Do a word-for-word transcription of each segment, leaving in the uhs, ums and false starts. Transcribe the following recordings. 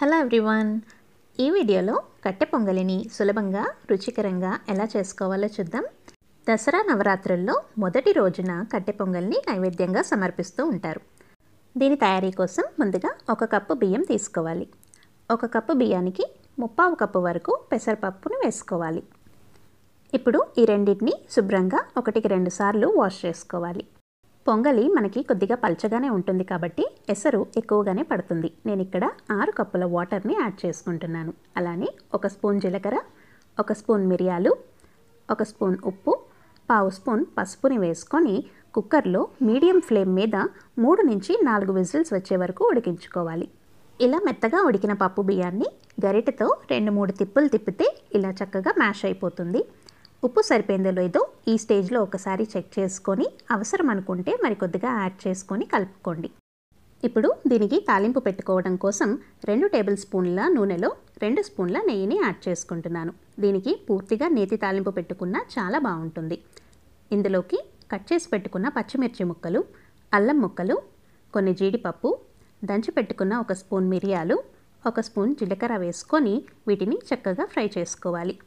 Hello everyone, ఈ వీడియోలో కట్టె పొంగలిని సులభంగా రుచికరంగా ఎలా చేసుకోవాలో చూద్దాం. దసరా నవరాత్రుల్లో మొదటి రోజున కట్టె పొంగల్ని నైవేద్యంగా సమర్పిస్తూ ఉంటారు. దీని తయారీ కోసం ముందుగా ఒక కప్పు బియ్యం తీసుకోవాలి. ఒక కప్పు బియ్యానికి ముప్పావు కప్పు వరకు పెసరపప్పును వేసుకోవాలి. ఇప్పుడు ఈ రెండింటిని శుభ్రంగా ఒకటికి రెండు సార్లు వాష్ చేసుకోవాలి. పొంగలి మనకి కొద్దిగా పల్చగానే ఉంటుంది కాబట్టి ఎసరు ఎక్కువగానే పడుతుంది. నేను ఇక్కడ ఆరు కప్పుల వాటర్ని యాడ్ చేసుకుంటున్నాను. అలానే ఒక స్పూన్ జీలకర్ర, ఒక స్పూన్ మిరియాలు, ఒక స్పూన్ ఉప్పు, పావు స్పూన్ పసుపుని వేసుకొని కుక్కర్లో మీడియం ఫ్లేమ్ మీద మూడు నుంచి నాలుగు విజిల్స్ వచ్చే వరకు ఉడికించుకోవాలి. ఇలా మెత్తగా ఉడికిన పప్పు బియ్యాన్ని గరిటెతో రెండు మూడు తిప్పులు తిప్పితే ఇలా చక్కగా మ్యాష్ అయిపోతుంది. ఉప్పు సరిపోయిందో లేదో ఈ స్టేజ్లో ఒకసారి చెక్ చేసుకొని అవసరం అనుకుంటే మరికొద్దిగా యాడ్ చేసుకొని కలుపుకోండి. ఇప్పుడు దీనికి తాలింపు పెట్టుకోవడం కోసం రెండు టేబుల్ స్పూన్ల నూనెలో రెండు స్పూన్ల నెయ్యిని యాడ్ చేసుకుంటున్నాను. దీనికి పూర్తిగా నేతి తాలింపు పెట్టుకున్నా చాలా బాగుంటుంది. ఇందులోకి కట్ చేసి పెట్టుకున్న పచ్చిమిర్చి ముక్కలు, అల్లం ముక్కలు, కొన్ని జీడిపప్పు, దంచి పెట్టుకున్న ఒక స్పూన్ మిరియాలు, ఒక స్పూన్ జీలకర్ర వేసుకొని వీటిని చక్కగా ఫ్రై చేసుకోవాలి.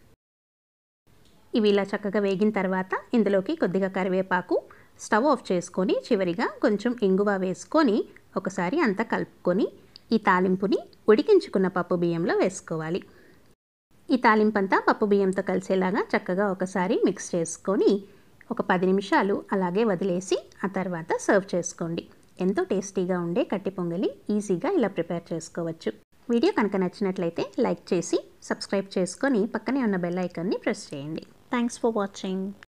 ఇవి ఇలా చక్కగా వేగిన తర్వాత ఇందులోకి కొద్దిగా కరివేపాకు, స్టవ్ ఆఫ్ చేసుకొని చివరిగా కొంచెం ఇంగువ వేసుకొని ఒకసారి అంతా కలుపుకొని ఈ తాలింపుని ఉడికించుకున్న పప్పు బియ్యంలో వేసుకోవాలి. ఈ తాలింపు అంతా పప్పు బియ్యంతో కలిసేలాగా చక్కగా ఒకసారి మిక్స్ చేసుకొని ఒక పది నిమిషాలు అలాగే వదిలేసి ఆ తర్వాత సర్వ్ చేసుకోండి. ఎంతో టేస్టీగా ఉండే కట్టె పొంగలి ఈజీగా ఇలా ప్రిపేర్ చేసుకోవచ్చు. వీడియో కనుక నచ్చినట్లయితే లైక్ చేసి సబ్స్క్రైబ్ చేసుకొని పక్కనే ఉన్న బెల్ ఐకాన్ని ప్రెస్ చేయండి. Thanks for watching.